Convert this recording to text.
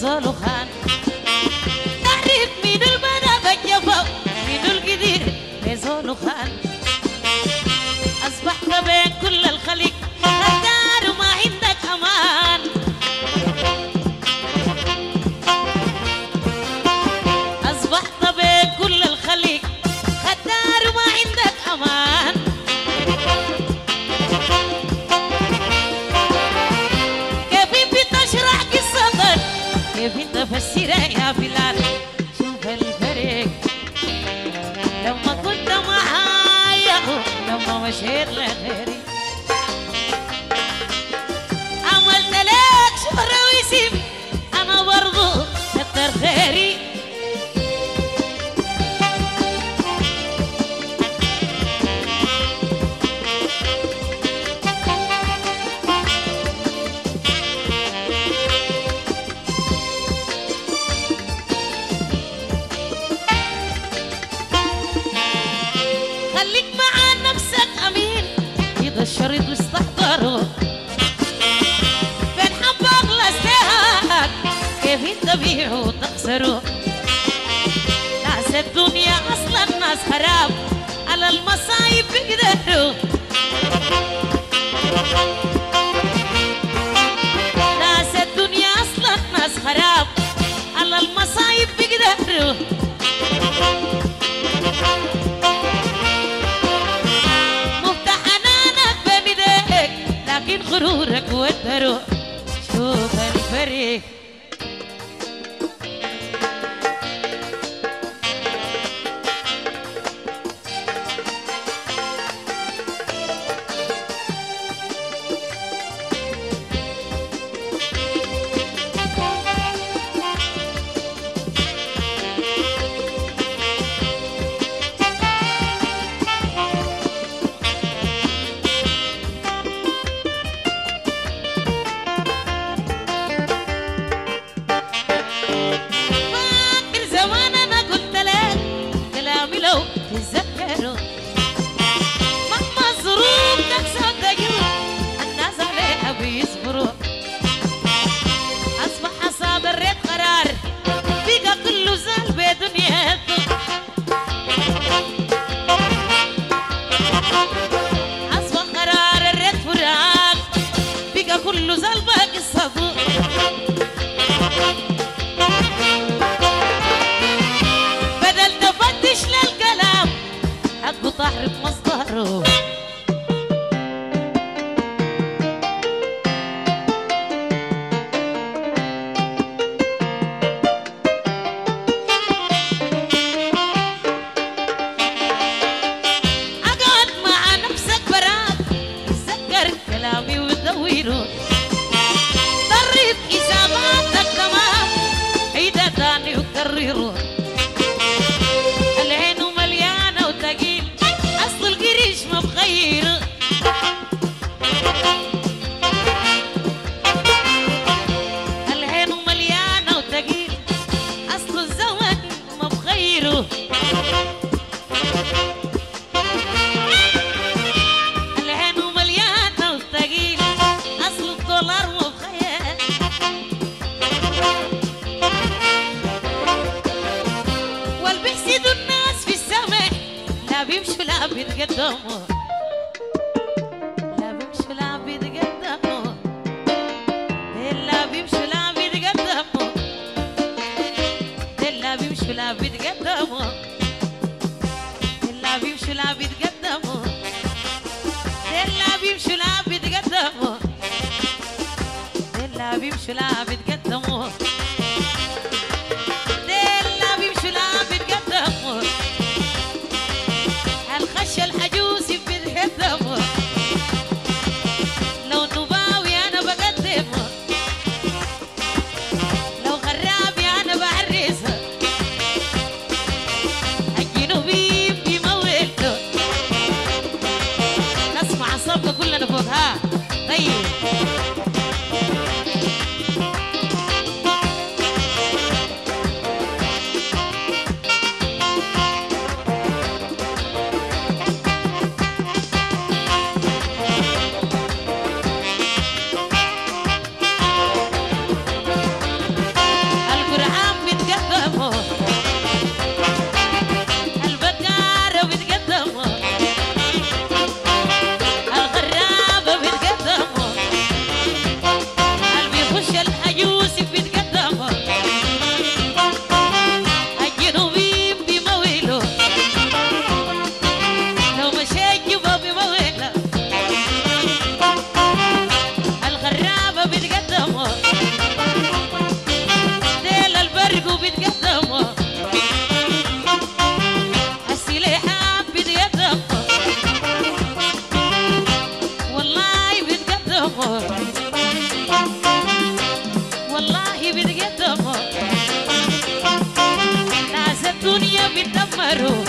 نزول خان تعرف مين البنات الجفا مين القدير نزول خان أصبحت بين كل الخليق غدار وما عندك أمان أصبحت بين كل الخليق غدار وما عندك أمان كيف بتشرح قصتك كيف تفسرها يا بلال شوف الفرق لما كنت معايا لما مشيت لغيري عملت لك شهرة واسم أنا برضو كتر خيري خليك مع نفسك أمين إذا الشريط واستحضره بين حبك لاستهاك كيف تبيعه وتخسره ناس الدنيا أصلا ناس خراب على المصايب بيقدروا ناس الدنيا أصلا ناس خراب على المصايب بيقدروا لكن غرورك ودرو شوف الفريق تتذكروا مهما الظروف تكسر دقيق الناس عليها بيصبروا أصبح صادرت قرار بقى كله زال بدنيته أصبح قرار الرد فراق بقى كله زال باقي الصدور بدل تفتش للكلام حقه تحرف مصدره اقعد مع نفسك براك تتذكر كلامي ودوره ضرب حساباتك تمام عيدها تاني وكرره العين مليانه وتقيل اصل القريش ما بخير العين مليانه وتقيل اصل الزواج ما بخيره العين مليانه وتقيل اصل الدولار ما بخير والبيحسدوا الناس في السماء لا بيمشوا لا بيتقدموا لا بيمشوا لا بيتقدموا لا بيمشوا لا بيتقدموا لا بيمشوا لا بيتقدموا لا بيمشوا لا بيتقدموا لا بيمشوا لا بيتقدموا لا بيمشوا لا بيتقدموا لا بيمشوا لا بيتقدموا الخش الحجوز بيتقدموا لو نباوي انا بقدمه لو غرابي انا بعرسه الجنوبي بيموته نسمع الصفقه كلنا فوقها طيب دمو والله بدك دمو ناس الدنيا بتدمروا